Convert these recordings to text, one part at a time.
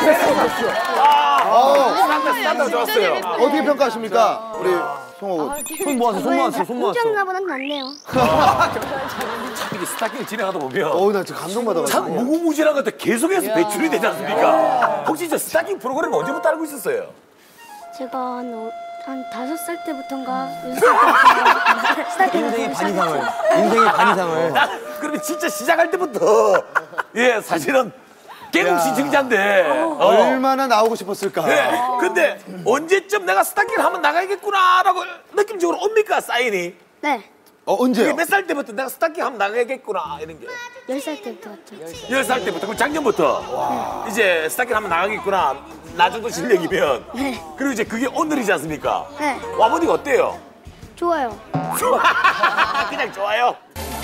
스타트 좋았어요. 어떻게 평가하십니까? 우리 송호. 손 모았어. 홍정나보단 낫네요. 참 이게 스타킹을 진행하다 보면 나 지금 감동받아가지고. 참 무궁무진한 것들 계속해서 배출이 되지 않습니까? 혹시 저 스타킹 프로그램 언제부터 알고 있었어요? 제가 한 5살 때부터인가 6살 때부터 인생의 반 이상을. 그러면 진짜 시작할 때부터 예 사실은 개국시 증자인데 얼마나 나오고 싶었을까. 네. 근데 언제쯤 내가 스타킹을 한번 나가야겠구나라고 느낌적으로 옵니까 사인이? 네, 언제요? 몇 살 때부터 내가 스타킹 한번 나가야겠구나 이런 게? 10살 때부터 왔죠. 10살 때부터 그럼 작년부터 이제 스타킹 한번 나가겠구나 나 정도 실력이면 네. 그리고 이제 그게 오늘이지 않습니까? 네. 와보니까 어때요? 좋아요. 그냥 좋아요.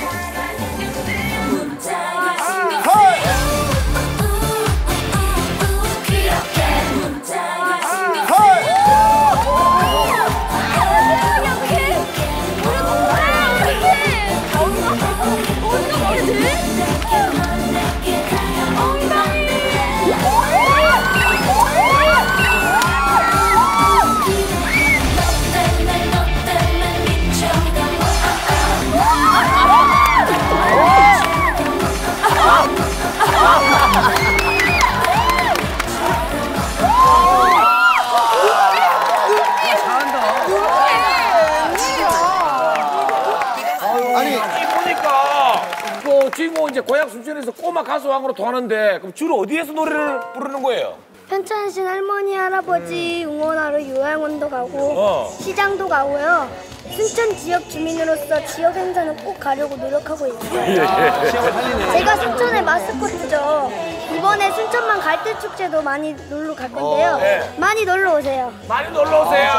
주인공 이제 고향 순천에서 꼬마 가수왕으로 도하는데 그럼 주로 어디에서 노래를 부르는 거예요? 편찮으신 할머니 할아버지 응원하러 요양원도 가고 시장도 가고요. 순천 지역 주민으로서 지역 행사는 꼭 가려고 노력하고 있어요. 지역을 살리네. 제가 순천의 마스코트죠. 이번에 순천만 갈대축제도 많이 놀러 갈 건데요. 많이 놀러 오세요. 많이 놀러 오세요.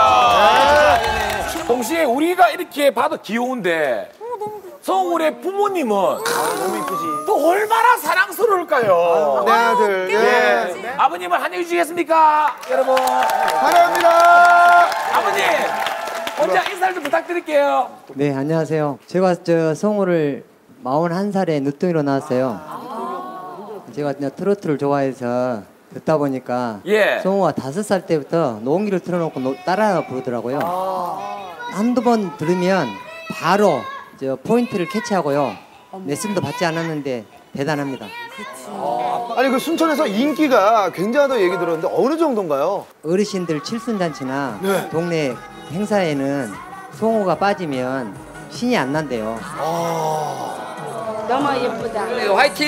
동시에 우리가 이렇게 봐도 귀여운데 성울의 부모님은 너무 이쁘지. 또 얼마나 사랑스러울까요? 내 아들. 네. 아버님을 환영해 주시겠습니까? 여러분. 사랑합니다. 아버님, 혼자 인사를 좀 부탁드릴게요. 네, 안녕하세요. 제가 성우를 41살에 늦둥이로 나왔어요. 제가 트로트를 좋아해서 듣다 보니까 성우가 5살 때부터 노홍기를 틀어놓고 따라 부르더라고요. 한두 번 들으면 바로 포인트를 캐치하고요. 레슨도 받지 않았는데 대단합니다. 아니 그 순천에서 인기가 굉장하다고 얘기 들었는데 어느 정도인가요? 어르신들 칠순잔치나 동네 행사에는 성우가 빠지면 신이 안 난대요. 너무 예쁘다. 화이팅!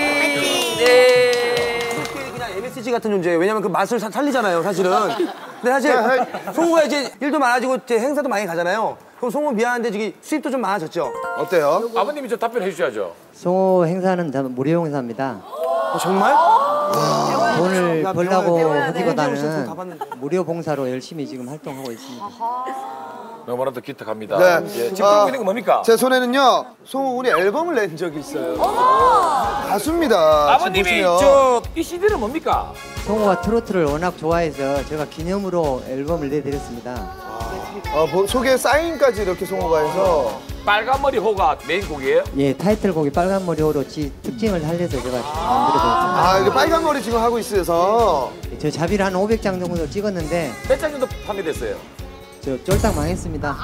네. 그냥 MSG 같은 존재예요. 왜냐면 그 맛을 살리잖아요, 사실은. 근데 사실 송우가 이제 일도 많아지고 이제 행사도 많이 가잖아요. 그럼 송우 미안한데 저기 수입도 좀 많아졌죠? 어때요? 아버님이 좀 답변해 주셔야죠. 성우 행사는 다 무료 행사입니다. 정말? 돈을 벌려고 배워야 돼. 하기보다는 무료 봉사로 열심히 지금 활동하고 있습니다. 너무나도 기특합니다. 네. 예, 지금 들고 있는 거 뭡니까? 제 손에는요 송훈이 앨범을 낸 적이 있어요. 가수입니다. 아버님이 이 CD는 뭡니까? 성우가 트로트를 워낙 좋아해서 제가 기념으로 앨범을 내드렸습니다. 속에 사인까지 이렇게 송호가 해서 빨간머리 호가 메인 곡이에요? 예, 타이틀곡이 빨간 머리 호로 특징을 살려서 제가 만들어드렸습니다. 아, 이게 빨간 머리 지금 하고 있어서 저 자비를 한 500장 정도 찍었는데 몇 장 정도 판매됐어요? 저 쫄딱 망했습니다.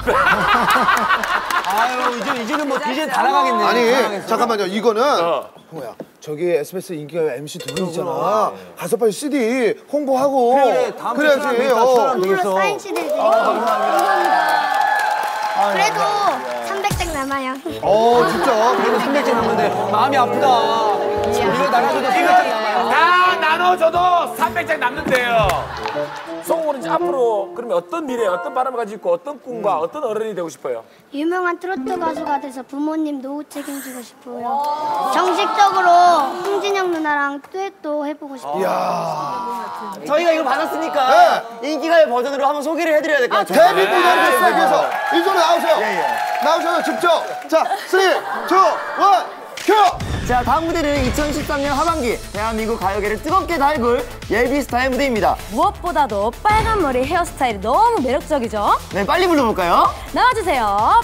아유, 이제는 뭐 이제 다 나가겠네. 아니, 잠깐만요. 이거는 형호야. 저기 SBS 인기가 MC 두 분 있잖아. 가서 빨리 CD 홍보하고 그래, 다음 주에 그래야지. 선물로 사인 CD를 드릴게요. 감사합니다. 그래도 300장 남아요. 진짜. 그래도 300장 남는데 마음이 아프다. 이거 나눠줘도 300장 남아요. 다 나눠줘도 300장 남는데요. 송우는 이제 앞으로 그러면 어떤 미래, 어떤 바람을 가지고 있고 어떤 꿈과 어떤 어른이 되고 싶어요? 유명한 트로트 가수가 돼서 부모님 노후 책임지고 싶어요. 정식적으로 홍진영 누나랑 듀엣도 해보고 싶어요. 저희가 이거 받았으니까 인기가요 버전으로 한번 소개를 해드려야 될 것 같아요. 데뷔 무대를 했어요. 그래서 이쪽으로 나오세요. 나오셔서 직접. 자, 3, 2, 1, 큐! 자, 다음 무대는 2013년 하반기 대한민국 가요계를 뜨겁게 달굴 예비스타의 무대입니다. 무엇보다도 빨간 머리 헤어스타일이 너무 매력적이죠? 네, 빨리 불러볼까요? 나와주세요.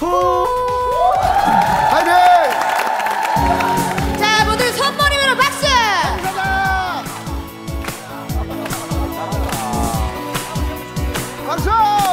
화이팅! 자, 모두 손머리로 박수! 박수!